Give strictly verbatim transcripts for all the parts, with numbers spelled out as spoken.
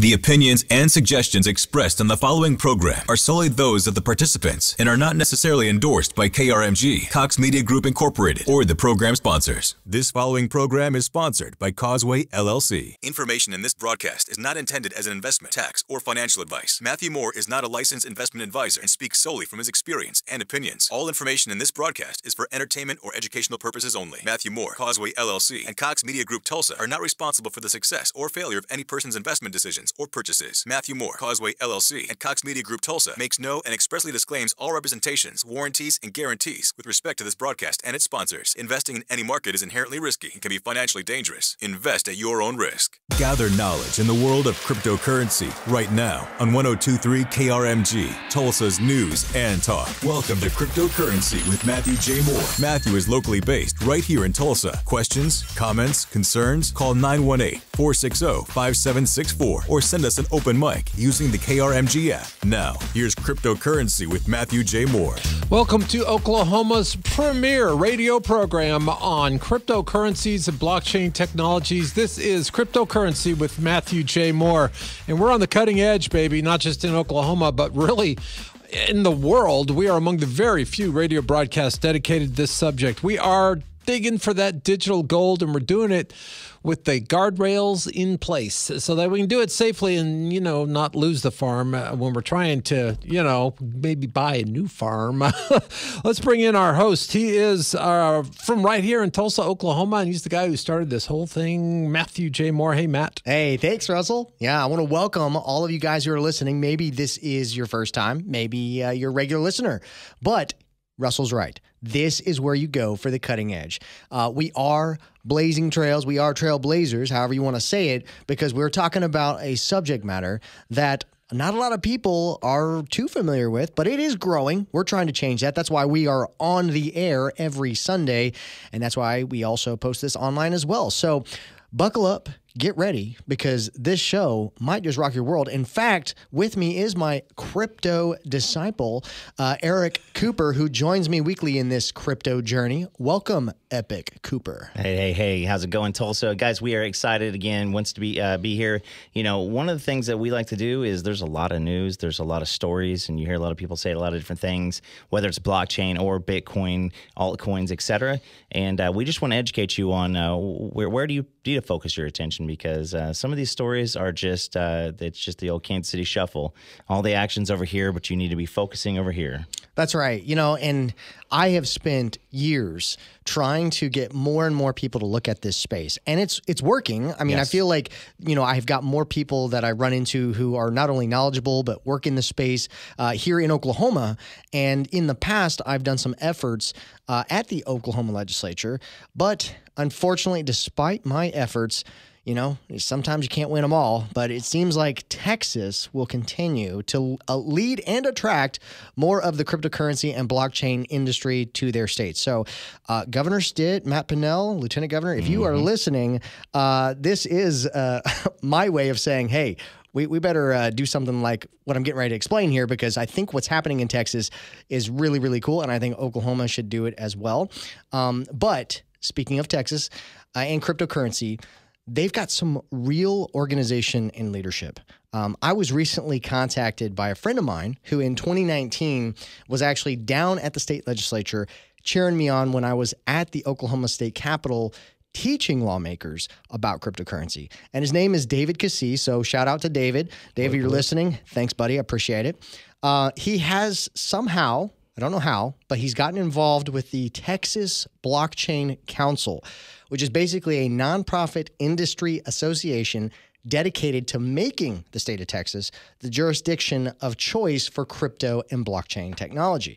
The opinions and suggestions expressed on the following program are solely those of the participants and are not necessarily endorsed by K R M G, Cox Media Group Incorporated, or the program sponsors. This following program is sponsored by Causeway, L L C. Information in this broadcast is not intended as an investment, tax, or financial advice. Matthew Moore is not a licensed investment advisor and speaks solely from his experience and opinions. All information in this broadcast is for entertainment or educational purposes only. Matthew Moore, Causeway, L L C, and Cox Media Group Tulsa are not responsible for the success or failure of any person's investment decisions or purchases. Matthew Moore, Causeway, L L C, and Cox Media Group Tulsa makes no and expressly disclaims all representations, warranties, and guarantees with respect to this broadcast and its sponsors. Investing in any market is inherently risky and can be financially dangerous. Invest at your own risk. Gather knowledge in the world of cryptocurrency right now on one oh two point three K R M G, Tulsa's news and talk. Welcome to Cryptocurrency with Matthew J. Moore. Matthew is locally based right here in Tulsa. Questions, comments, concerns? Call nine one eight, four six zero, five seven six four or send us an open mic using the K R M G app. Now, here's Cryptocurrency with Matthew J. Moore. Welcome to Oklahoma's premier radio program on cryptocurrencies and blockchain technologies. This is Cryptocurrency with Matthew J. Moore, and we're on the cutting edge, baby, not just in Oklahoma, but really in the world. We are among the very few radio broadcasts dedicated to this subject. We are digging for that digital gold, and we're doing it with the guardrails in place so that we can do it safely and, you know, not lose the farm uh, when we're trying to, you know, maybe buy a new farm. Let's bring in our host. He is uh, from right here in Tulsa, Oklahoma, and he's the guy who started this whole thing, Matthew J. Moore. Hey, Matt. Hey, thanks, Russell. Yeah, I want to welcome all of you guys who are listening. Maybe this is your first time. Maybe uh, you're a regular listener. But Russell's right. This is where you go for the cutting edge. Uh, we are blazing trails. We are trailblazers, however you want to say it, because we're talking about a subject matter that not a lot of people are too familiar with, but it is growing. We're trying to change that. That's why we are on the air every Sunday, and that's why we also post this online as well. So buckle up. Get ready, because this show might just rock your world. In fact, with me is my crypto disciple, uh, Eric Cooper, who joins me weekly in this crypto journey. Welcome, Epic Cooper. Hey, hey, hey. How's it going, Tulsa? Guys, we are excited again, wants to be uh, be here. You know, one of the things that we like to do is there's a lot of news, there's a lot of stories, and you hear a lot of people say a lot of different things, whether it's blockchain or Bitcoin, altcoins, et cetera. And uh, we just want to educate you on uh, where, where do you need to focus your attention, because uh, some of these stories are just, uh, it's just the old Kansas City shuffle. All the action's over here, but you need to be focusing over here. That's right. You know, and I have spent years trying to get more and more people to look at this space, and it's it's working. I mean, yes. I feel like, you know, I've got more people that I run into who are not only knowledgeable but work in the space uh, here in Oklahoma. And in the past, I've done some efforts uh, at the Oklahoma legislature, but unfortunately, despite my efforts, you know, sometimes you can't win them all, but it seems like Texas will continue to uh, lead and attract more of the cryptocurrency and blockchain industry to their state. So uh, Governor Stitt, Matt Pinnell, Lieutenant Governor, if you mm-hmm. are listening, uh, this is uh, my way of saying, hey, we, we better uh, do something like what I'm getting ready to explain here, because I think what's happening in Texas is really, really cool, and I think Oklahoma should do it as well. Um, but speaking of Texas uh, and cryptocurrency, they've got some real organization and leadership. Um, I was recently contacted by a friend of mine who in twenty nineteen was actually down at the state legislature cheering me on when I was at the Oklahoma State Capitol teaching lawmakers about cryptocurrency. And his name is David Cassie, so shout out to David. David, you're listening. Thanks, buddy. I appreciate it. Uh, he has somehow, I don't know how, but he's gotten involved with the Texas Blockchain Council, which is basically a nonprofit industry association dedicated to making the state of Texas the jurisdiction of choice for crypto and blockchain technology.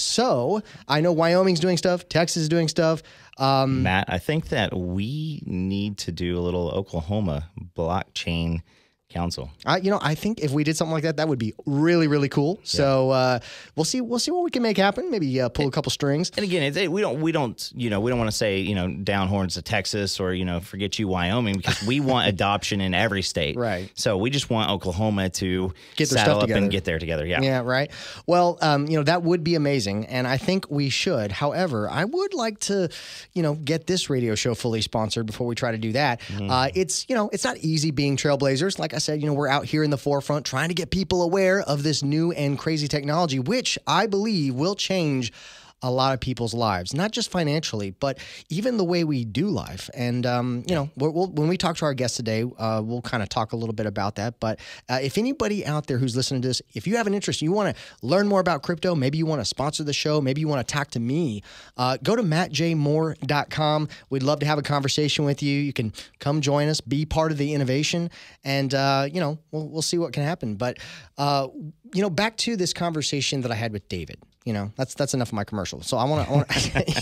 So I know Wyoming's doing stuff, Texas is doing stuff. Um, Matt, I think that we need to do a little Oklahoma blockchain council. Uh, you know, I think if we did something like that, that would be really, really cool. Yeah. So uh, we'll see. We'll see what we can make happen. Maybe uh, pull a couple strings. And again, it's, we don't, we don't, you know, we don't want to say, you know, down horns to Texas or, you know, forget you, Wyoming, because we want adoption in every state. Right. So we just want Oklahoma to get their saddle stuff up together and get there together. Yeah. Yeah. Right. Well, um, you know, that would be amazing, and I think we should. However, I would like to, you know, get this radio show fully sponsored before we try to do that. Mm. Uh, it's, you know, it's not easy being trailblazers. Like I said, you know, we're out here in the forefront trying to get people aware of this new and crazy technology, which I believe will change a lot of people's lives, not just financially, but even the way we do life. And, um, you know, we'll, we'll, when we talk to our guest today, uh, we'll kind of talk a little bit about that. But uh, if anybody out there who's listening to this, if you have an interest, you want to learn more about crypto, maybe you want to sponsor the show, maybe you want to talk to me, uh, go to matt j moore dot com. We'd love to have a conversation with you. You can come join us, be part of the innovation, and, uh, you know, we'll, we'll see what can happen. But, uh, you know, back to this conversation that I had with David. You know, that's that's enough of my commercial. So I want to I want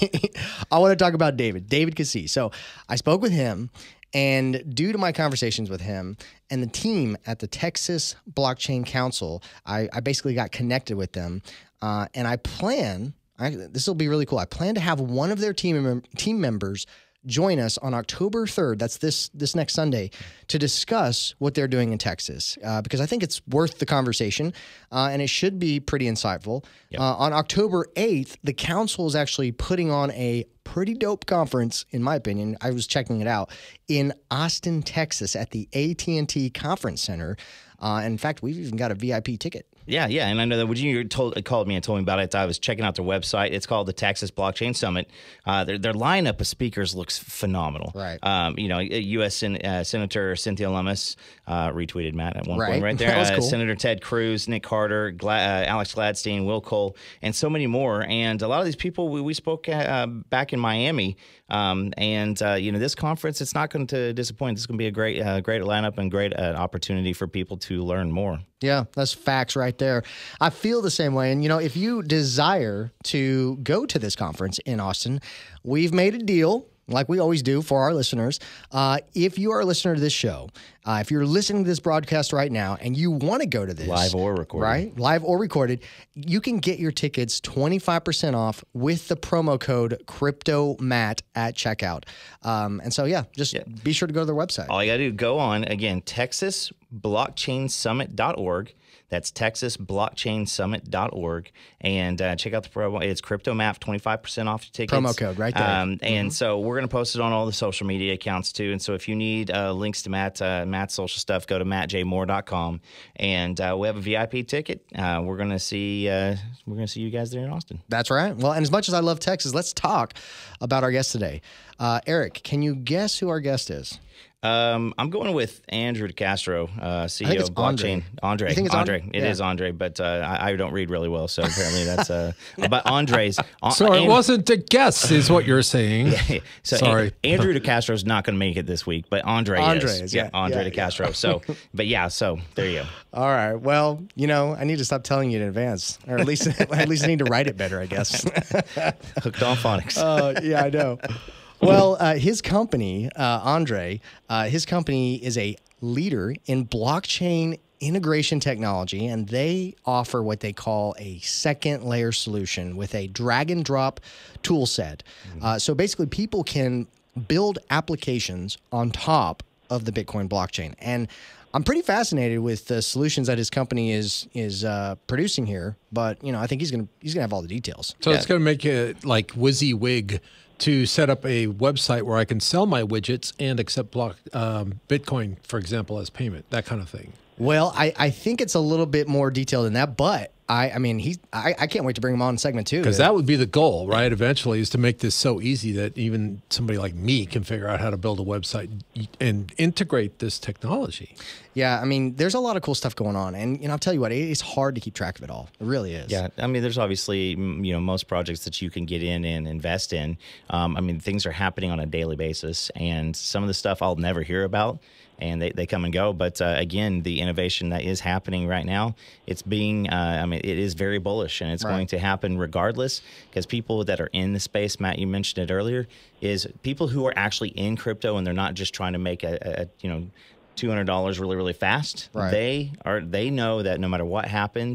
I want to talk about David, David Cassie. So I spoke with him, and due to my conversations with him and the team at the Texas Blockchain Council, I, I basically got connected with them, uh, and I plan. I, this will be really cool. I plan to have one of their team mem team members join us on October third, that's this this next Sunday, to discuss what they're doing in Texas, uh, because I think it's worth the conversation, uh, and it should be pretty insightful. Yep. Uh, on October eighth, the council is actually putting on a pretty dope conference, in my opinion. I was checking it out, in Austin, Texas, at the A T and T Conference Center. Uh, in fact, we've even got a V I P ticket. Yeah, yeah, and I know that when you told, called me and told me about it, I was checking out their website. It's called the Texas Blockchain Summit. Uh, their, their lineup of speakers looks phenomenal. Right. Um, you know, U S Sen uh, Senator Cynthia Lummis uh, retweeted Matt at one right. point right there. That was uh, cool. Senator Ted Cruz, Nick Carter, Gla uh, Alex Gladstein, Will Cole, and so many more. And a lot of these people we, we spoke at, uh, back in Miami. Um, and, uh, you know, this conference, it's not going to disappoint. This is going to be a great, uh, great lineup and great uh, opportunity for people to learn more. Yeah, that's facts right there. I feel the same way. And, you know, if you desire to go to this conference in Austin, we've made a deal, like we always do for our listeners. Uh, if you are a listener to this show, uh, if you're listening to this broadcast right now and you want to go to this, live or recorded, right? Live or recorded, you can get your tickets twenty-five percent off with the promo code CryptoMatt at checkout. Um, and so, yeah, just yeah. be sure to go to their website. All you got to do, go on, again, texas blockchain summit dot org. That's texas blockchain summit dot org, and uh, check out the promo. It's CryptoMatt, twenty-five percent off your tickets. Promo code right there. Um, and mm-hmm. so we're going to post it on all the social media accounts too. And so if you need uh, links to Matt, uh, Matt's social stuff, go to matt j moore dot com, and uh, we have a V I P ticket. Uh, we're going to see uh, we're going to see you guys there in Austin. That's right. Well, and as much as I love Texas, let's talk about our guest today. Uh, Eric, can you guess who our guest is? Um, I'm going with Andrew Castro, uh, C E O of Blockchain. Andre. Andre. You think it's Andre. Andre? It yeah. is Andre, but uh, I, I don't read really well, so apparently that's uh, but Andre's. So and, it wasn't a guess, is what you're saying. Yeah, so Sorry, An Andrew DeCastro is not going to make it this week, but Andre, Andre is. is yeah, yeah, Andre yeah, DeCastro. Yeah. So, but yeah, so there you go. All right. Well, you know, I need to stop telling you in advance, or at least at least I need to write it better, I guess. Hooked on phonics. Uh, yeah, I know. Well, uh, his company, uh, Andre, uh, his company is a leader in blockchain integration technology, and they offer what they call a second layer solution with a drag and drop tool set. Mm-hmm. uh, so basically, people can build applications on top of the Bitcoin blockchain. And I'm pretty fascinated with the solutions that his company is is uh, producing here, but you know, I think he's gonna he's gonna have all the details. So yeah. It's gonna make it like WYSIWYG to set up a website where I can sell my widgets and accept block um, Bitcoin, for example, as payment, that kind of thing. Well, I, I think it's a little bit more detailed than that, but I, I mean, he, I, I can't wait to bring him on in segment two. Because that would be the goal, right? Eventually, is to make this so easy that even somebody like me can figure out how to build a website and integrate this technology. Yeah, I mean, there's a lot of cool stuff going on, and you know, I'll tell you what, it's hard to keep track of it all. It really is. Yeah, I mean, there's obviously you know most projects that you can get in and invest in. Um, I mean, things are happening on a daily basis, and some of the stuff I'll never hear about. And they, they come and go. But uh, again, the innovation that is happening right now, it's being, uh, I mean, it is very bullish, and it's right. going to happen regardless, because people that are in the space, Matt, you mentioned it earlier, is people who are actually in crypto, and they're not just trying to make a, a you know, two hundred dollars really, really fast. Right. They are, they know that no matter what happens,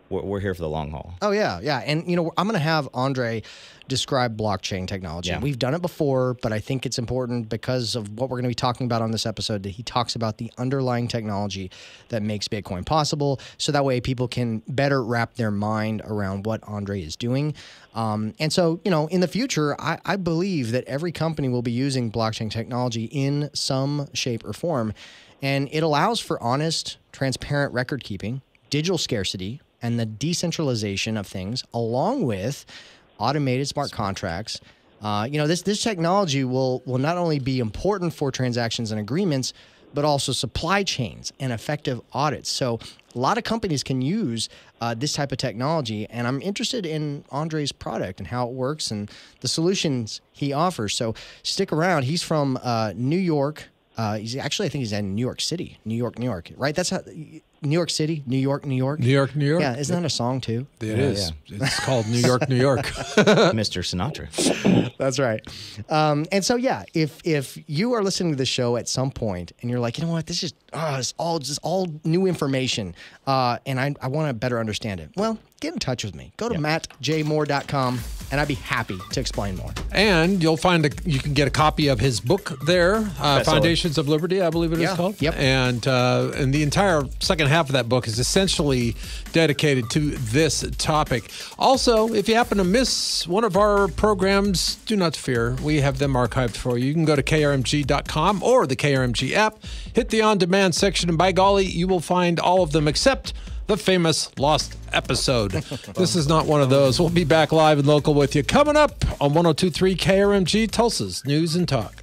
we're, we're here for the long haul. Oh, yeah, yeah. And, you know, I'm going to have Andre describe blockchain technology. Yeah. We've done it before, but I think it's important because of what we're going to be talking about on this episode that he talks about the underlying technology that makes Bitcoin possible, so that way people can better wrap their mind around what Andre is doing. Um, and so, you know, in the future, I, I believe that every company will be using blockchain technology in some shape or form, and it allows for honest, transparent record keeping, digital scarcity, and the decentralization of things, along with automated smart contracts. Uh, you know, this this technology will will not only be important for transactions and agreements, but also supply chains and effective audits. So a lot of companies can use uh, this type of technology, and I'm interested in Andre's product and how it works and the solutions he offers. So stick around. He's from uh, New York. Uh, he's actually, I think he's in New York City, New York, New York, right? That's how New York City, New York, New York, New York, New York. Yeah, isn't that a song too? It Yeah, is. yeah. It's called New York, New York. Mister Sinatra. That's right. Um, and so, yeah, if if you are listening to the show at some point and you're like, you know what, this is oh, it's all just all new information, uh, and I, I want to better understand it. Well, get in touch with me. Go to Yep. matt j moore dot com, and I'd be happy to explain more. And you'll find a, you can get a copy of his book there, uh, Bestseller. Foundations of Liberty, I believe it is Yeah. called. Yep. And uh, and the entire second half of that book is essentially dedicated to this topic. Also, if you happen to miss one of our programs, do not fear. We have them archived for you. You can go to K R M G dot com or the K R M G app, hit the on-demand section, and by golly, you will find all of them except the famous lost episode. This is not one of those. We'll be back live and local with you coming up on one oh two point three K R M G, Tulsa's News and Talk.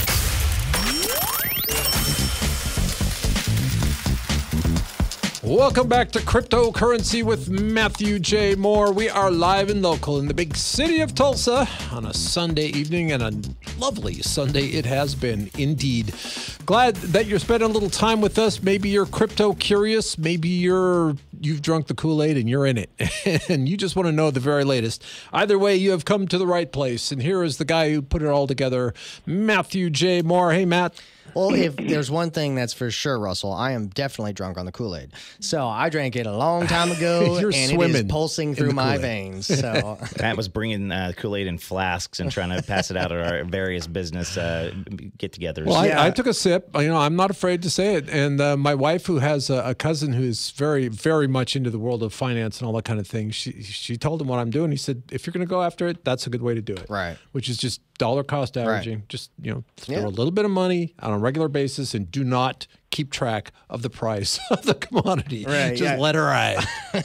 Welcome back to Cryptocurrency with Matthew J. Moore. We are live and local in the big city of Tulsa on a Sunday evening, and a lovely Sunday it has been indeed. Glad that you're spending a little time with us. Maybe you're crypto curious. Maybe you're you've drunk the Kool-Aid and you're in it, and you just want to know the very latest. Either way, you have come to the right place. And here is the guy who put it all together, Matthew J. Moore. Hey, Matt. Well, if there's one thing that's for sure, Russell, I am definitely drunk on the Kool-Aid. So I drank it a long time ago, You're and it swimming is pulsing in through the my Kool-Aid. veins. So Matt was bringing uh, Kool-Aid in flasks and trying to pass it out at our various business uh, get-togethers. Well, Yeah. I, I took a sip. You know, I'm not afraid to say it. And uh, my wife, who has a, a cousin who is very, very much into the world of finance and all that kind of thing, she she told him what I'm doing. He said, if you're going to go after it, that's a good way to do it. Right. Which is just dollar cost averaging. Just, you know, throw Yeah. a little bit of money on a regular basis and do not keep track of the price of the commodity. Right, Just yeah. let her ride.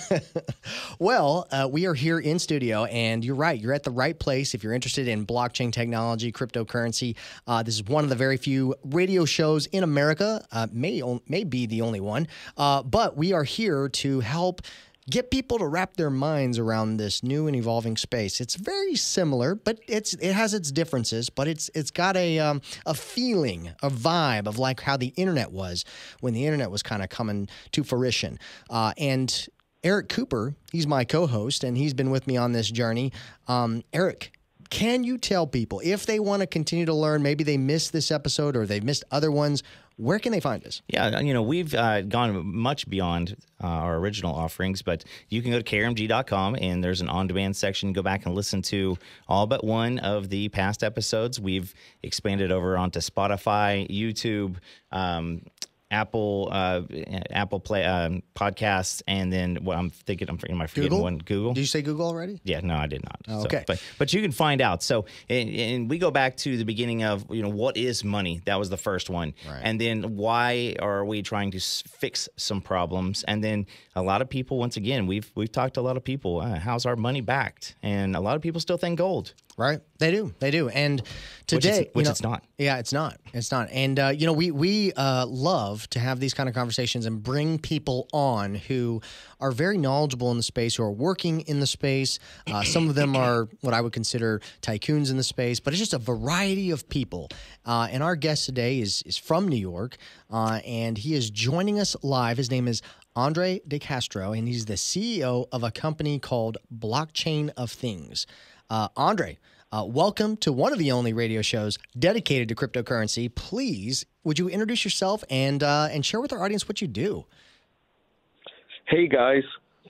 Well, uh, we are here in studio, and you're right. You're at the right place if you're interested in blockchain technology, cryptocurrency. Uh, this is one of the very few radio shows in America, uh, may, on, may be the only one, uh, but we are here to help get people to wrap their minds around this new and evolving space. It's very similar, but it's it has its differences. But it's it's got a um, a feeling, a vibe of like how the internet was when the internet was kind of coming to fruition. Uh, and Eric Cooper, he's my co-host, and he's been with me on this journey. Um, Eric, can you tell people if they want to continue to learn, maybe they missed this episode or they've missed other ones, where can they find us? Yeah, you know, we've uh, gone much beyond uh, our original offerings, but you can go to K R M G dot com, and there's an on-demand section. Go back and listen to all but one of the past episodes. We've expanded over onto Spotify, YouTube, um, Apple, uh, Apple Play um, podcasts, and then what I'm thinking, I'm am I forgetting Google? one? Google. Did you say Google already? Yeah, no, I did not. Oh, So, okay. but but you can find out. So, and, and we go back to the beginning of, you know, what is money? That was the first one. Right. And then why are we trying to s- fix some problems? And then a lot of people, once again, we've we've talked to a lot of people. Uh, how's our money backed? And a lot of people still think gold. Right. They do. They do. And Which today, it's- which you know, it's not. Yeah, it's not. It's not. And, uh, you know, we, we uh, love to have these kind of conversations and bring people on who are very knowledgeable in the space, who are working in the space. Uh, some of them are what I would consider tycoons in the space, but it's just a variety of people. Uh, and our guest today is, is from New York, uh, and he is joining us live. His name is Andre de Castro, and he's the C E O of a company called Blockchain of Things. Uh, Andre, uh, welcome to one of the only radio shows dedicated to cryptocurrency. Please, would you introduce yourself and uh, and share with our audience what you do? Hey guys,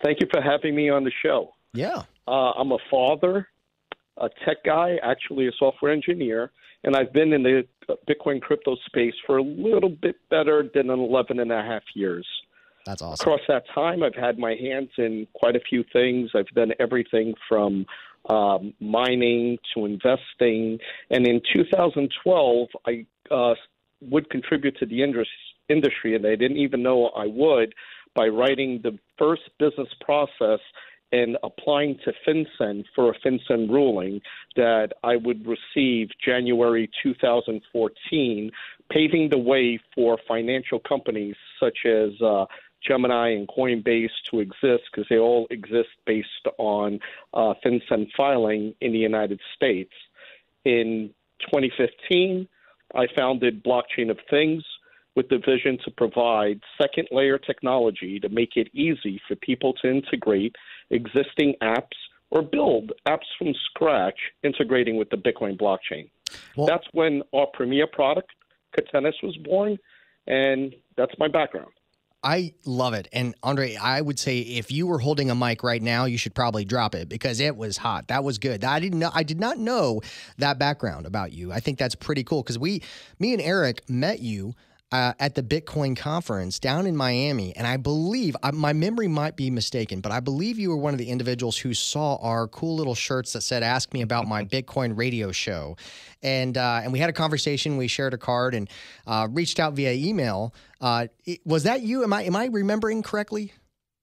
Thank you for having me on the show. Yeah. Uh, I'm a father, a tech guy, actually a software engineer, and I've been in the Bitcoin crypto space for a little bit better than eleven and a half years. That's awesome. Across that time, I've had my hands in quite a few things. I've done everything from um, mining to investing. And in two thousand twelve, I uh, would contribute to the indus- industry, and I didn't even know I would, by writing the first business process and applying to FinCEN for a FinCEN ruling that I would receive January two thousand fourteen, paving the way for financial companies such as uh, Gemini and Coinbase to exist, because they all exist based on uh, FinCEN filing in the United States. In twenty fifteen, I founded Blockchain of Things with the vision to provide second-layer technology to make it easy for people to integrate existing apps or build apps from scratch, integrating with the Bitcoin blockchain. Well, that's when our premier product, Catenis, was born, and that's my background. I love it. And Andre, I would say if you were holding a mic right now, you should probably drop it because it was hot. That was good. I didn't know, I did not know that background about you. I think that's pretty cool because we, me and Eric met you Uh, at the Bitcoin conference down in Miami. And I believe, uh, my memory might be mistaken, but I believe you were one of the individuals who saw our cool little shirts that said, "Ask me about my Bitcoin radio show." And uh, and we had a conversation, we shared a card and uh, reached out via email. Uh, it, was that you? Am I, am I remembering correctly?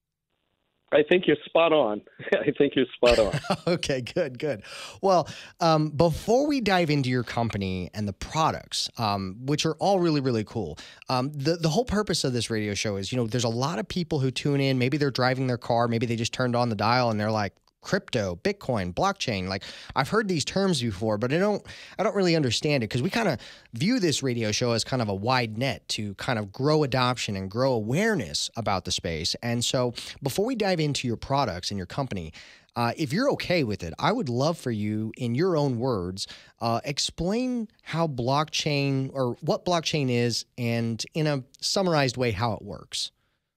I think you're spot on. I think you're spot on. Okay, good, good. Well, um, before we dive into your company and the products, um, which are all really, really cool, um, the, the whole purpose of this radio show is, you know, there's a lot of people who tune in. Maybe they're driving their car. Maybe they just turned on the dial and they're like, crypto, Bitcoin, blockchain. Like, I've heard these terms before, but I don't, I don't really understand it because we kind of view this radio show as kind of a wide net to kind of grow adoption and grow awareness about the space. And so before we dive into your products and your company, uh, if you're okay with it, I would love for you, in your own words, uh, explain how blockchain or what blockchain is and in a summarized way, how it works.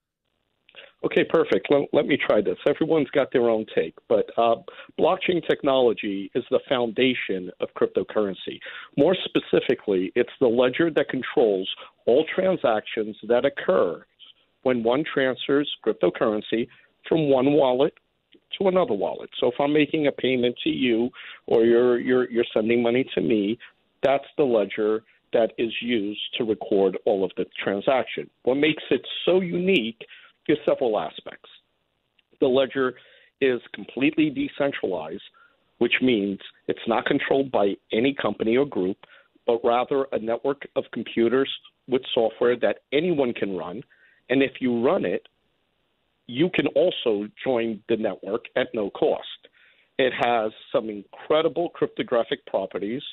Okay, perfect. Let, let me try this. Everyone's got their own take, but uh, blockchain technology is the foundation of cryptocurrency. More specifically, it's the ledger that controls all transactions that occur when one transfers cryptocurrency from one wallet to another wallet. So if I'm making a payment to you or you're, you're, you're sending money to me, that's the ledger that is used to record all of the transaction. What makes it so unique is several aspects. The ledger is completely decentralized, which means it's not controlled by any company or group, but rather a network of computers with software that anyone can run. And if you run it, you can also join the network at no cost. It has some incredible cryptographic properties.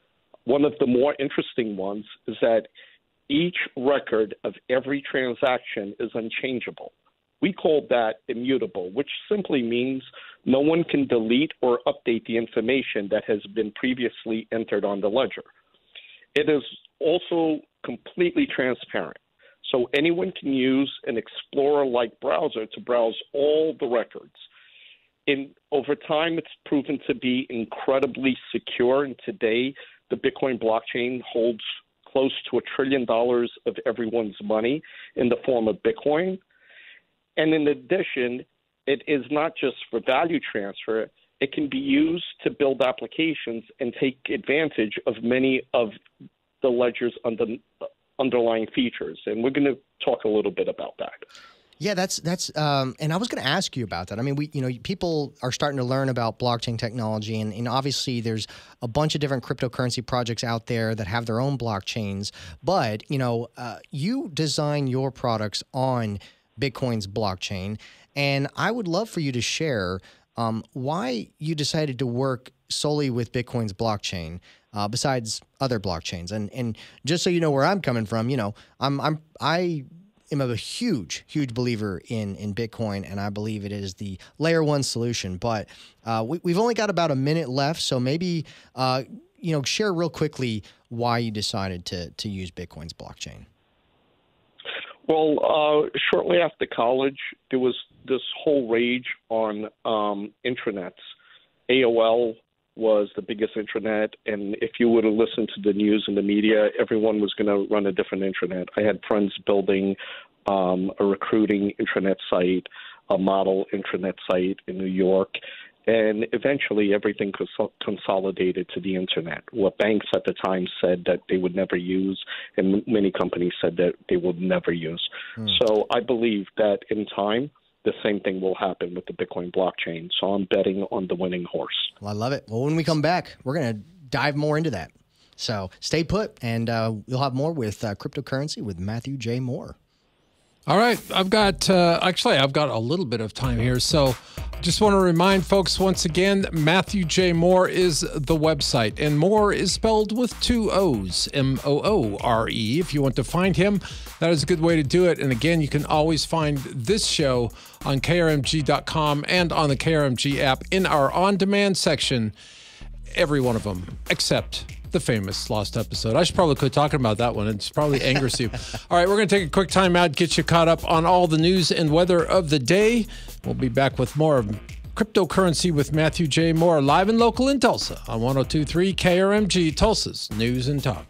One of the more interesting ones is that each record of every transaction is unchangeable. We call that immutable, which simply means no one can delete or update the information that has been previously entered on the ledger. It is also completely transparent, so anyone can use an Explorer-like browser to browse all the records. In, over time, it's proven to be incredibly secure, and today the Bitcoin blockchain holds close to a trillion dollars of everyone's money in the form of Bitcoin. And in addition, it is not just for value transfer. It can be used to build applications and take advantage of many of the ledger's under, underlying features. And we're going to talk a little bit about that. Yeah, that's that's, um, and I was going to ask you about that. I mean, we, you know, people are starting to learn about blockchain technology, and, and obviously there's a bunch of different cryptocurrency projects out there that have their own blockchains. But you know, uh, you design your products on Bitcoin's blockchain, and I would love for you to share um, why you decided to work solely with Bitcoin's blockchain, uh, besides other blockchains. And and just so you know where I'm coming from, you know, I'm I'm I. I'm a huge, huge believer in in Bitcoin, and I believe it is the layer one solution. But uh, we, we've only got about a minute left, so maybe uh, you know, share real quickly why you decided to to use Bitcoin's blockchain. Well, uh, shortly after college, there was this whole rage on um, intranets. A O L was the biggest intranet, and if you were to listen to the news and the media, everyone was going to run a different intranet. I had friends building um, a recruiting intranet site, a model intranet site in New York, and eventually everything cons- consolidated to the internet. What banks at the time said that they would never use, and many companies said that they would never use. Mm. So I believe that in time, the same thing will happen with the Bitcoin blockchain. So I'm betting on the winning horse. Well, I love it. Well, when we come back, we're going to dive more into that. So stay put, and uh, we'll have more with uh, cryptocurrency with Matthew J. Moore. All right. I've got, uh, actually, I've got a little bit of time here. So just want to remind folks once again, Matthew J. Moore is the website, and Moore is spelled with two O's, M O O R E. If you want to find him, that is a good way to do it. And again, you can always find this show on K R M G dot com and on the K R M G app in our on-demand section, every one of them, except the famous lost episode. I should probably quit talking about that one. It's probably angers you. All right, we're going to take a quick time out, get you caught up on all the news and weather of the day. We'll be back with more of Cryptocurrency with Matthew J. Moore, live and local in Tulsa on one oh two point three K R M G, Tulsa's News and Talk.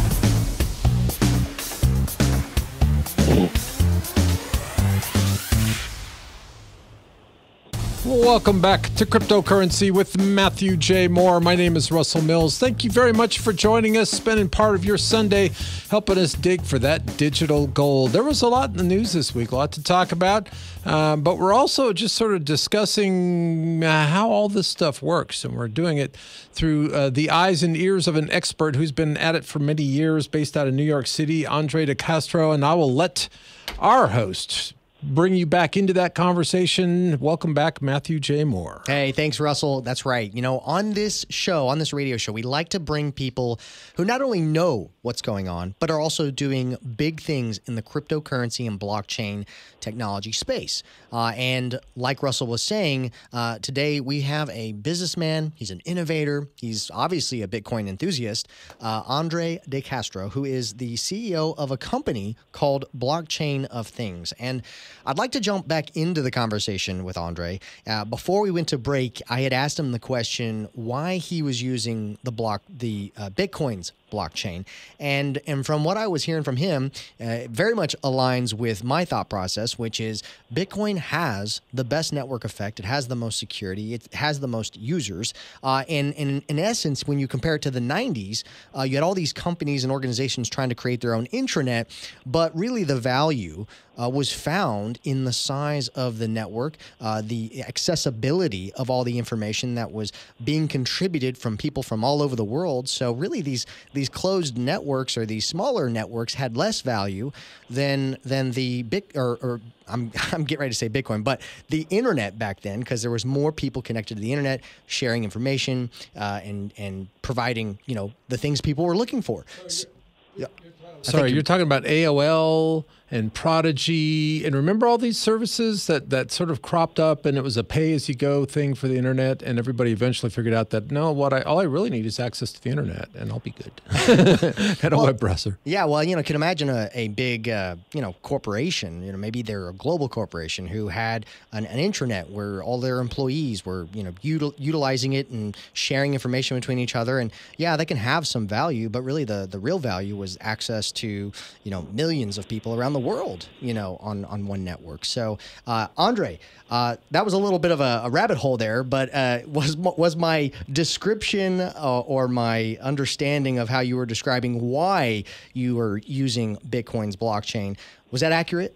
Welcome back to Cryptocurrency with Matthew J. Moore. My name is Russell Mills. Thank you very much for joining us, spending part of your Sunday helping us dig for that digital gold. There was a lot in the news this week, a lot to talk about, uh, but we're also just sort of discussing uh, how all this stuff works, and we're doing it through uh, the eyes and ears of an expert who's been at it for many years, based out of New York City, Andre de Castro, and I will let our host bring you back into that conversation. Welcome back, Matthew J. Moore. Hey, thanks, Russell. That's right. You know, on this show, on this radio show, we like to bring people who not only know what's going on, but are also doing big things in the cryptocurrency and blockchain technology space. Uh, and like Russell was saying, uh, today we have a businessman. He's an innovator. He's obviously a Bitcoin enthusiast, uh, Andre de Castro, who is the C E O of a company called Blockchain of Things. And I'd like to jump back into the conversation with Andre. Uh, before we went to break, I had asked him the question why he was using the block, the uh, Bitcoin's blockchain. And and from what I was hearing from him, uh, it very much aligns with my thought process, which is Bitcoin has the best network effect. It has the most security. It has the most users. Uh, and, and in essence, when you compare it to the nineties, uh, you had all these companies and organizations trying to create their own intranet, but really the value Uh, was found in the size of the network, uh, the accessibility of all the information that was being contributed from people from all over the world. So really these these closed networks or these smaller networks had less value than than the big or, or I'm I'm getting ready to say Bitcoin, but the internet back then, because there was more people connected to the internet, sharing information uh, and and providing, you know, the things people were looking for. So, yeah. Sorry, you're talking about A O L and Prodigy, and remember all these services that, that sort of cropped up, and it was a pay-as-you-go thing for the internet, and everybody eventually figured out that, no, what I all I really need is access to the internet, and I'll be good. Had a well, web browser. Yeah, well, you know, can imagine a, a big, uh, you know, corporation, you know, maybe they're a global corporation who had an, an intranet where all their employees were, you know, util, utilizing it and sharing information between each other, and yeah, they can have some value, but really the, the real value was access to, you know, millions of people around the world, you know, on, on one network. So, uh, Andre, uh, that was a little bit of a, a rabbit hole there, but uh, was was my description uh, or my understanding of how you were describing why you were using Bitcoin's blockchain, was that accurate?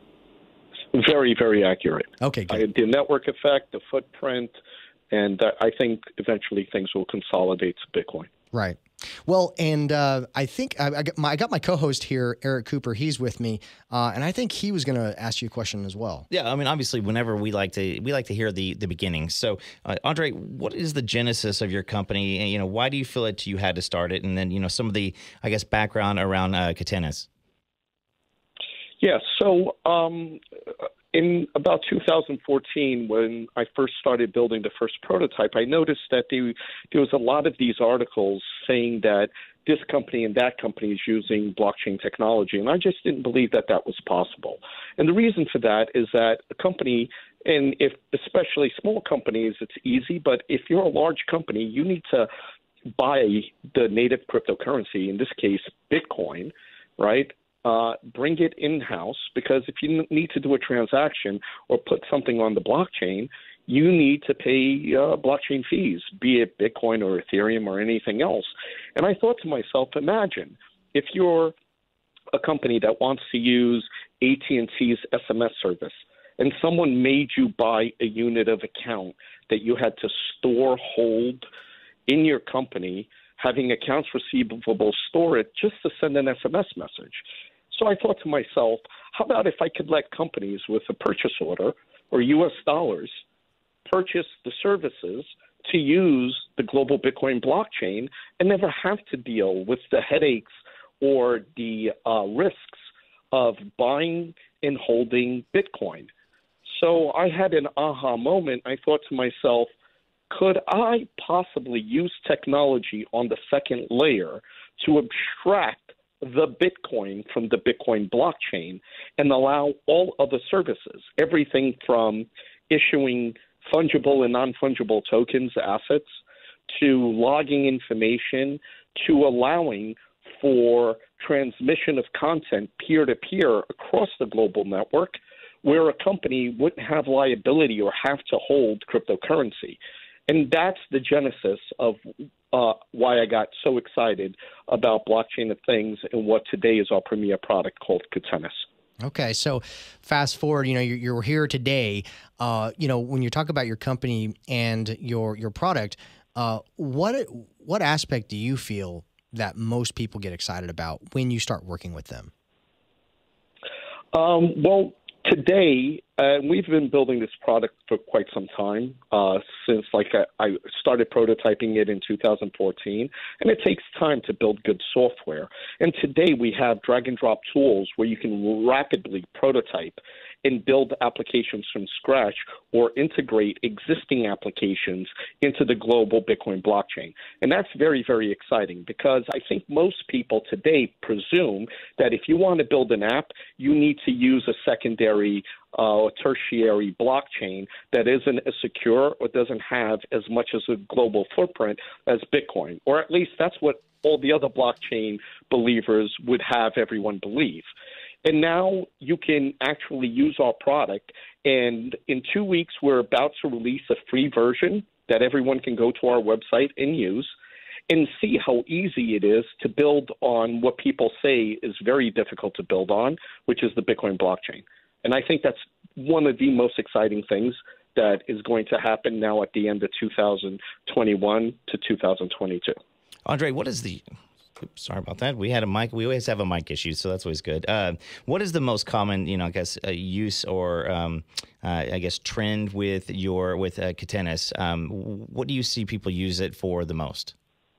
Very, very accurate. Okay, good. I, the network effect, the footprint, and uh, I think eventually things will consolidate to Bitcoin. Right. Well, and uh, I think I, I, got my, I got my co-host here, Eric Cooper. He's with me, uh, and I think he was going to ask you a question as well. Yeah, I mean, obviously, whenever we like to we like to hear the the beginnings. So, uh, Andre, what is the genesis of your company? And, you know, why do you feel that you had to start it? And then, you know, some of the, I guess, background around uh, Katenas. Yeah. So, um, in about two thousand fourteen, when I first started building the first prototype, I noticed that there, there was a lot of these articles saying that this company and that company is using blockchain technology, and I just didn't believe that that was possible. And the reason for that is that a company, and if especially small companies, it's easy, but if you're a large company, you need to buy the native cryptocurrency, in this case, Bitcoin, right? Uh, bring it in-house, because if you need to do a transaction or put something on the blockchain, you need to pay uh, blockchain fees, be it Bitcoin or Ethereum or anything else. And I thought to myself, imagine if you're a company that wants to use A T and T's S M S service, and someone made you buy a unit of account that you had to store, hold in your company, having accounts receivable store it just to send an S M S message. So I thought to myself, how about if I could let companies with a purchase order or U S dollars purchase the services to use the global Bitcoin blockchain and never have to deal with the headaches or the uh, risks of buying and holding Bitcoin. So I had an aha moment. I thought to myself, could I possibly use technology on the second layer to abstract the Bitcoin from the Bitcoin blockchain and allow all other services, everything from issuing fungible and non-fungible tokens, assets, to logging information, to allowing for transmission of content peer-to-peer across the global network, where a company wouldn't have liability or have to hold cryptocurrency. And that's the genesis of uh, why I got so excited about Blockchain of Things and what today is our premier product called Catenis. Okay, so fast forward, you know, you're, you're here today. Uh, you know, when you talk about your company and your your product, uh, what what aspect do you feel that most people get excited about when you start working with them? Um, well, today, uh, we've been building this product for quite some time, uh, since like I, I started prototyping it in two thousand fourteen, and it takes time to build good software. And today we have drag and drop tools where you can rapidly prototype and build applications from scratch or integrate existing applications into the global Bitcoin blockchain. And that's very, very exciting, because I think most people today presume that if you want to build an app, you need to use a secondary uh, or tertiary blockchain that isn't as secure or doesn't have as much as a global footprint as Bitcoin, or at least that's what all the other blockchain believers would have everyone believe. And now you can actually use our product, and in two weeks we're about to release a free version that everyone can go to our website and use and see how easy it is to build on what people say is very difficult to build on, which is the Bitcoin blockchain. And I think that's one of the most exciting things that is going to happen now at the end of two thousand twenty-one to two thousand twenty-two. Andre, what is the... Oops, sorry about that. We had a mic. We always have a mic issue, so that's always good. Uh, what is the most common, you know, I guess, uh, use or um, uh, I guess trend with your with uh, Catenis? Um, what do you see people use it for the most?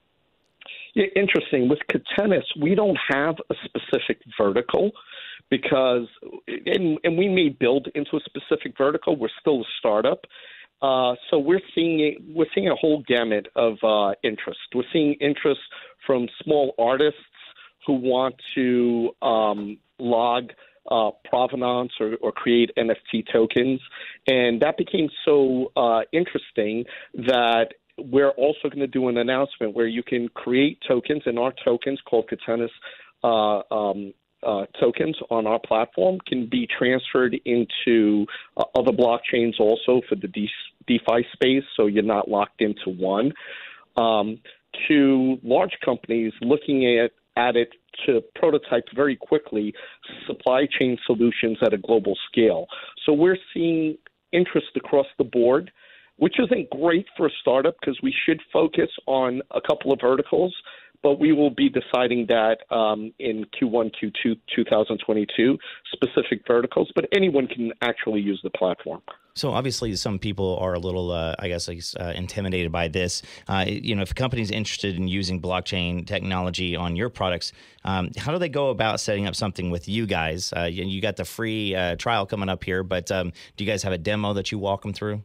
Yeah, interesting. With Catenis, we don't have a specific vertical because, and, and we may build into a specific vertical. We're still a startup. Uh, so we're seeing a, we're seeing a whole gamut of uh, interest. We're seeing interest from small artists who want to um, log uh, provenance or, or create N F T tokens, and that became so uh, interesting that we're also going to do an announcement where you can create tokens, and our tokens called Catenis uh, um, Uh, tokens on our platform can be transferred into uh, other blockchains also for the De- DeFi space, so you're not locked into one. Um, to large companies looking at, at it to prototype very quickly supply chain solutions at a global scale. So we're seeing interest across the board, which isn't great for a startup because we should focus on a couple of verticals. But we will be deciding that um, in Q one, Q two, two thousand twenty-two, specific verticals. But anyone can actually use the platform. So obviously, some people are a little, uh, I guess, uh, intimidated by this. Uh, you know, if a company's interested in using blockchain technology on your products, um, how do they go about setting up something with you guys? Uh, you, you got the free uh, trial coming up here, but um, do you guys have a demo that you walk them through?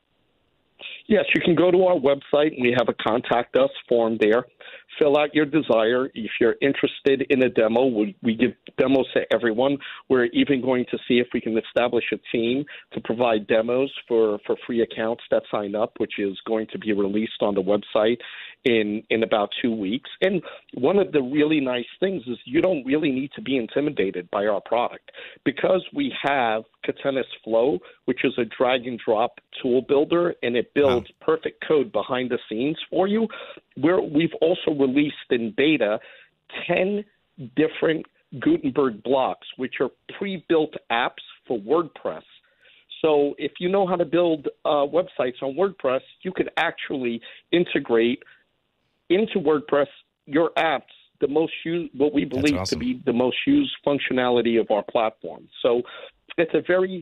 Yes, you can go to our website. We have a contact us form there. Fill out your desire. If you're interested in a demo, we, we give demos to everyone. We're even going to see if we can establish a team to provide demos for, for free accounts that sign up, which is going to be released on the website in, in about two weeks. And one of the really nice things is you don't really need to be intimidated by our product. Because we have Catena's Flow, which is a drag and drop tool builder, and it builds wow. perfect code behind the scenes for you. We're, we've also released in beta ten different Gutenberg blocks, which are pre-built apps for WordPress. So if you know how to build uh, websites on WordPress, you could actually integrate into WordPress your apps, the most used, what we believe awesome. to be the most used functionality of our platform. So it's a very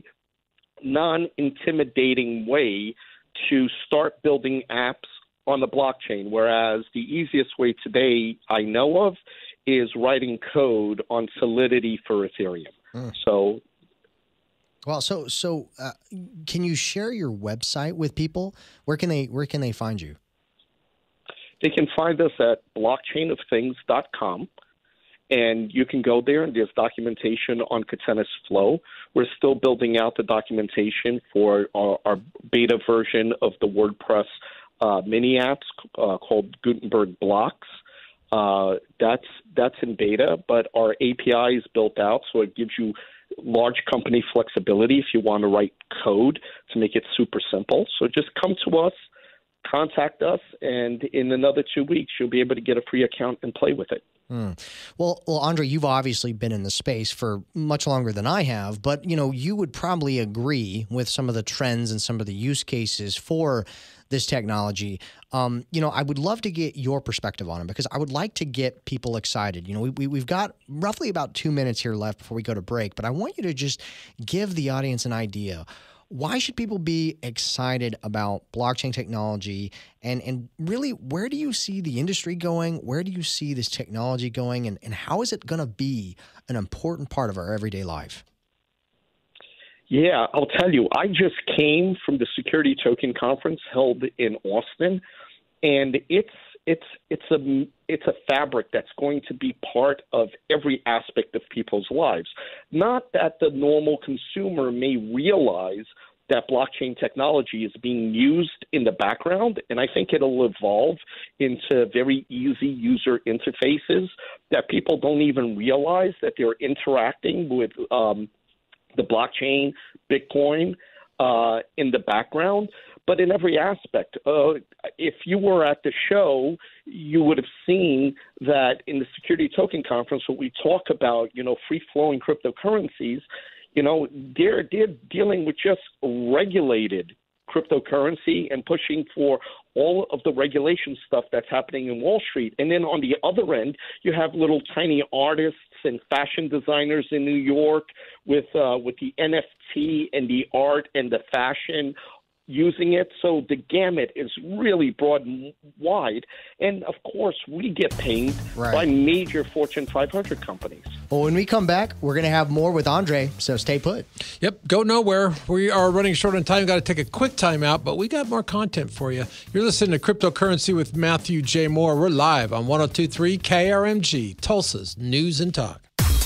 non-intimidating way to start building apps on the blockchain, whereas the easiest way today I know of is writing code on Solidity for Ethereum. Mm. So, well, so so uh, can you share your website with people? Where can they where can they find you? They can find us at blockchain of things dot com. And you can go there, and there's documentation on Catena's Flow. We're still building out the documentation for our, our beta version of the WordPress uh, mini apps uh, called Gutenberg Blocks. Uh, that's that's in beta, but our A P I is built out, so it gives you large company flexibility if you want to write code to make it super simple. So just come to us, contact us, and in another two weeks, you'll be able to get a free account and play with it. Hmm. Well, well, Andre, you've obviously been in the space for much longer than I have, but you know, you would probably agree with some of the trends and some of the use cases for this technology. Um, you know, I would love to get your perspective on it because I would like to get people excited. You know, we, we, we've got roughly about two minutes here left before we go to break, but I want you to just give the audience an idea. Why should people be excited about blockchain technology? And, and really, where do you see the industry going? Where do you see this technology going? And, and how is it going to be an important part of our everyday life? Yeah, I'll tell you. I just came from the Security Token Conference held in Austin, and it's it's it's a it's a fabric that's going to be part of every aspect of people's lives. Not that the normal consumer may realize that blockchain technology is being used in the background, and I think it'll evolve into very easy user interfaces that people don't even realize that they're interacting with um, the blockchain, Bitcoin, uh, in the background. But in every aspect, uh, if you were at the show, you would have seen that in the Security Token Conference, when we talk about, you know, free-flowing cryptocurrencies, you know, they're, they're dealing with just regulated cryptocurrency and pushing for all of the regulation stuff that's happening in Wall Street. And then on the other end, you have little tiny artists and fashion designers in New York with uh, with the N F T and the art and the fashion using it. So the gamut is really broad and wide. And, of course, we get pinged right. by major Fortune five hundred companies. Well, when we come back, we're going to have more with Andre, so stay put. Yep, go nowhere. We are running short on time. Got to take a quick time out, but we got more content for you. You're listening to Cryptocurrency with Matthew J. Moore. We're live on one oh two point three K R M G, Tulsa's News and Talk.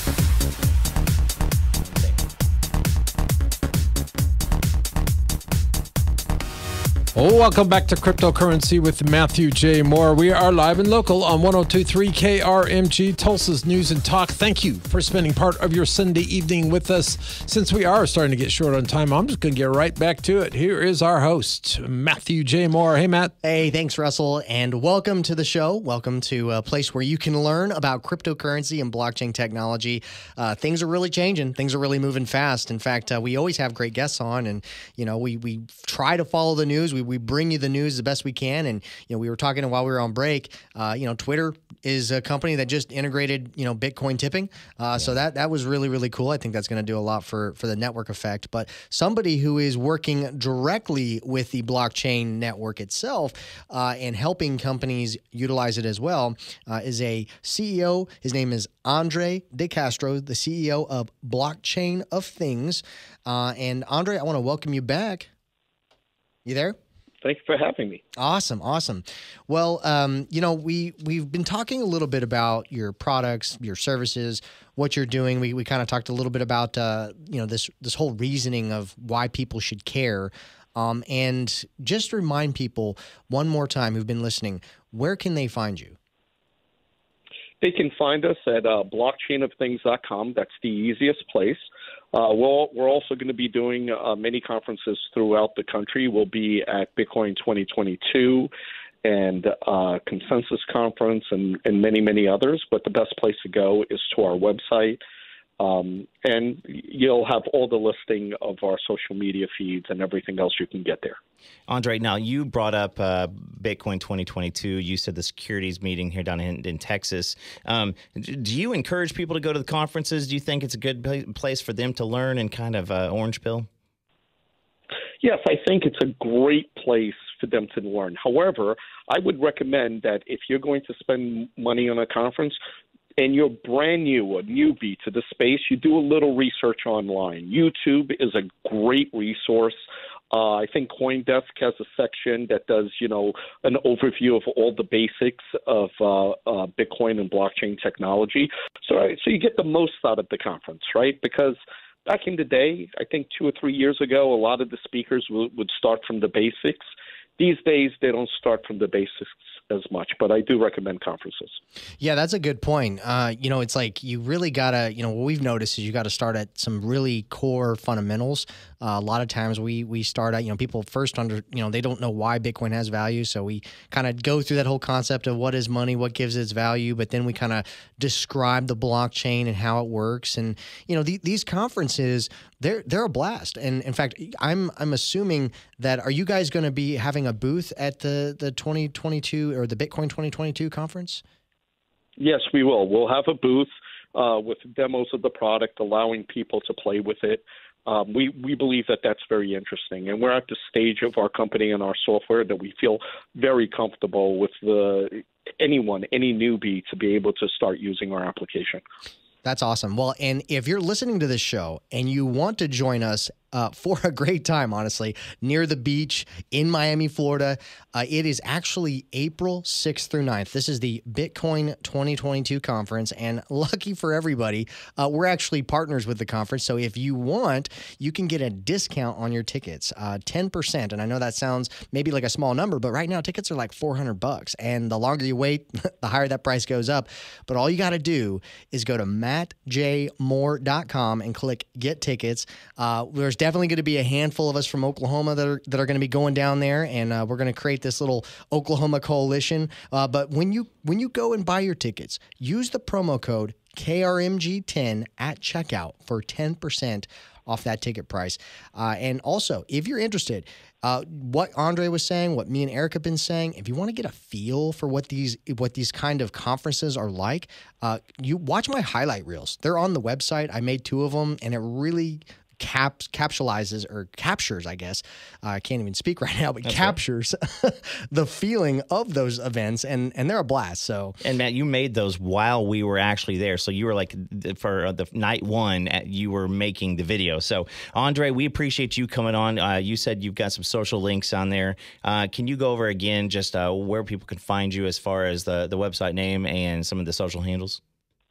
Oh, welcome back to Cryptocurrency with Matthew J. Moore. We are live and local on one oh two point three K R M G, Tulsa's News and Talk. Thank you for spending part of your Sunday evening with us. Since we are starting to get short on time, I'm just going to get right back to it. Here is our host, Matthew J. Moore. Hey, Matt. Hey, thanks, Russell, and welcome to the show. Welcome to a place where you can learn about cryptocurrency and blockchain technology. Uh, things are really changing. Things are really moving fast. In fact, uh, we always have great guests on, and you know, we we try to follow the news. We we bring you the news the best we can. And, you know, we were talking while we were on break, uh, you know, Twitter is a company that just integrated, you know, Bitcoin tipping. Uh, yeah. So that that was really, really cool. I think that's going to do a lot for, for the network effect. But somebody who is working directly with the blockchain network itself uh, and helping companies utilize it as well uh, is a C E O. His name is Andre De Castro, the C E O of Blockchain of Things. Uh, and Andre, I want to welcome you back. You there? Thanks for having me. Awesome, awesome. Well, um, you know, we we've been talking a little bit about your products, your services, what you're doing. We we kind of talked a little bit about uh, you know this this whole reasoning of why people should care. Um, and just to remind people one more time who've been listening, where can they find you? They can find us at uh, blockchain of things dot com. That's the easiest place. Uh, we're, we're also going to be doing uh, many conferences throughout the country. We'll be at Bitcoin twenty twenty-two and uh, Consensus Conference and, and many, many others. But the best place to go is to our website. Um, and you'll have all the listing of our social media feeds and everything else you can get there. Andre, now you brought up uh, Bitcoin twenty twenty-two. You said the securities meeting here down in, in Texas. Um, do you encourage people to go to the conferences? Do you think it's a good place for them to learn and kind of uh, orange pill? Yes, I think it's a great place for them to learn. However, I would recommend that if you're going to spend money on a conference, and you're brand new, a newbie to the space, you do a little research online. YouTube is a great resource. Uh, I think CoinDesk has a section that does, you know, an overview of all the basics of uh, uh, Bitcoin and blockchain technology. So, so you get the most out of the conference, right? Because back in the day, I think two or three years ago, a lot of the speakers w- would start from the basics. These days, they don't start from the basics as much, but I do recommend conferences. Yeah, that's a good point. Uh, you know, it's like you really got to, you know, what we've noticed is you got to start at some really core fundamentals. Uh, a lot of times we we start at, you know, people first under, you know, they don't know why Bitcoin has value. So we kind of go through that whole concept of what is money, what gives its value, but then we kind of describe the blockchain and how it works. And, you know, the, these conferences, they're they're a blast. And in fact, I'm I'm assuming that, are you guys going to be having a booth at the, the twenty twenty-two or the Bitcoin twenty twenty-two conference? Yes, we will. We'll have a booth uh, with demos of the product, allowing people to play with it. Um, we, we believe that that's very interesting. And we're at the stage of our company and our software that we feel very comfortable with the anyone, any newbie, to be able to start using our application. That's awesome. Well, and if you're listening to this show and you want to join us uh, for a great time, honestly, near the beach in Miami, Florida, uh, it is actually April sixth through ninth. This is the Bitcoin twenty twenty-two conference, and lucky for everybody, uh, we're actually partners with the conference. So if you want, you can get a discount on your tickets, uh, ten percent. And I know that sounds maybe like a small number, but right now tickets are like four hundred bucks. And the longer you wait, the higher that price goes up. But all you got to do is go to matt j moore dot com and click Get Tickets. Uh, there's definitely going to be a handful of us from Oklahoma that are that are going to be going down there, and uh, we're going to create this little Oklahoma coalition. Uh, but when you when you go and buy your tickets, use the promo code K R M G ten at checkout for ten percent off that ticket price. Uh, and also, if you're interested, uh, what Andre was saying, what me and Eric have been saying, if you want to get a feel for what these what these kind of conferences are like, uh, you watch my highlight reels. They're on the website. I made two of them, and it really caps capsulizes or captures, I guess. Uh, I can't even speak right now, but That's captures right. the feeling of those events, and and they're a blast. So, and Matt, you made those while we were actually there, so you were like for the night one, you were making the video. So, Andre, we appreciate you coming on. Uh, you said you've got some social links on there. Uh, can you go over again just uh, where people can find you as far as the the website name and some of the social handles?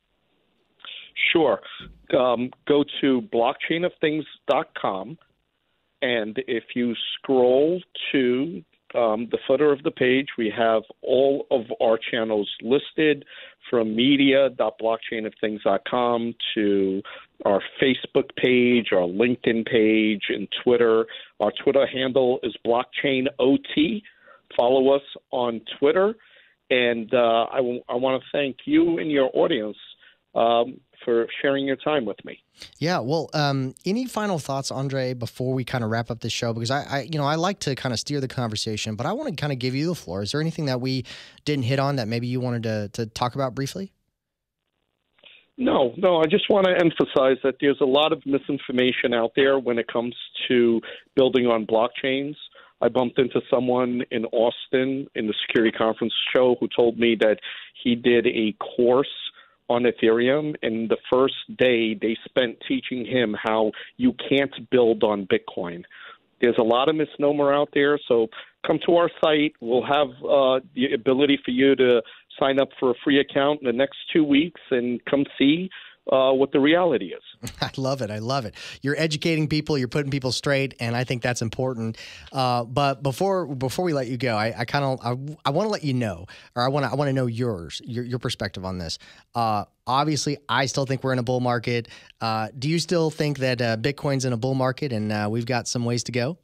Sure. Um, go to blockchain of things dot com, and if you scroll to um, the footer of the page, we have all of our channels listed, from media dot blockchain of things dot com to our Facebook page, our LinkedIn page, and Twitter. Our Twitter handle is blockchain O T. Follow us on Twitter, and uh, I, w- I want to thank you and your audience Um, for sharing your time with me. Yeah. Well, um, any final thoughts, Andre, before we kind of wrap up this show? Because I, I, you know, I like to kind of steer the conversation, but I want to kind of give you the floor. Is there anything that we didn't hit on that maybe you wanted to, to talk about briefly? No, no, I just want to emphasize that there's a lot of misinformation out there when it comes to building on blockchains. I bumped into someone in Austin in the security conference show who told me that he did a course on Ethereum, and the first day they spent teaching him how you can't build on Bitcoin. There's a lot of misnomer out there, so come to our site. We'll have uh, the ability for you to sign up for a free account in the next two weeks and come see uh, what the reality is. I love it. I love it. You're educating people. You're putting people straight, and I think that's important. Uh, but before before we let you go, I, I kind of I, I want to let you know, or I want to I want to know yours, your your perspective on this. Uh, obviously, I still think we're in a bull market. Uh, do you still think that uh, Bitcoin's in a bull market, and uh, we've got some ways to go?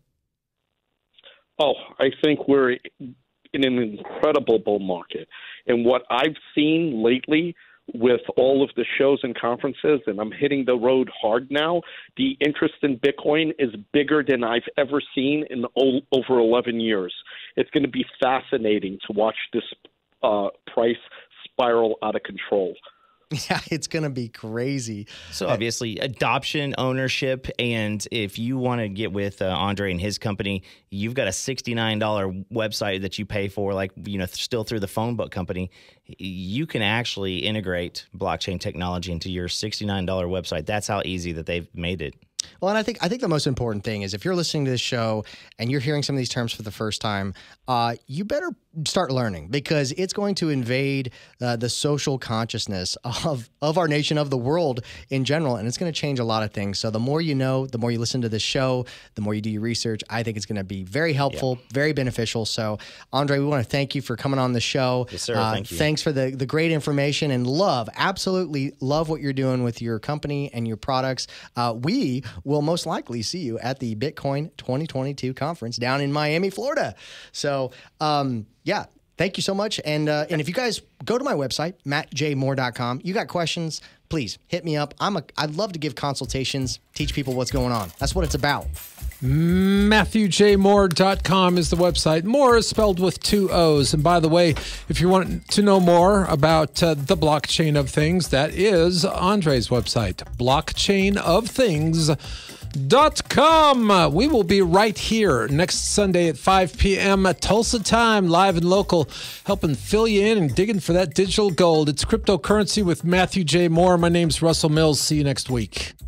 Oh, I think we're in an incredible bull market. And what I've seen lately with all of the shows and conferences, and I'm hitting the road hard now, the interest in Bitcoin is bigger than I've ever seen in o- over eleven years. It's going to be fascinating to watch this uh, price spiral out of control. Yeah, it's going to be crazy. So obviously adoption, ownership, and if you want to get with uh, Andre and his company, you've got a sixty-nine dollars website that you pay for, like, you know, still through the phone book company. You can actually integrate blockchain technology into your sixty-nine dollars website. That's how easy that they've made it. Well, and I think I think the most important thing is if you're listening to this show and you're hearing some of these terms for the first time, uh, you better start learning, because it's going to invade uh, the social consciousness of, of our nation, of the world in general, and it's going to change a lot of things. So the more you know, the more you listen to this show, the more you do your research, I think it's going to be very helpful, yeah. very beneficial. So, Andre, we want to thank you for coming on the show. Yes, sir. Uh, thank you. Thanks for the, the great information, and love, absolutely love what you're doing with your company and your products. Uh, we will most likely see you at the Bitcoin twenty twenty-two conference down in Miami, Florida. So, um, yeah, thank you so much. And uh, and if you guys go to my website, matt j moore dot com, you got questions, please hit me up. I'm a, I'd love to give consultations, teach people what's going on. That's what it's about. matthew j moore dot com is the website. Moore is spelled with two O's. And by the way, if you want to know more about uh, the blockchain of things, that is Andre's website, blockchain of things dot com. We will be right here next Sunday at five p.m. at Tulsa time, live and local, helping fill you in and digging for that digital gold. It's Cryptocurrency with Matthew J. Moore. My name's Russell Mills. See you next week.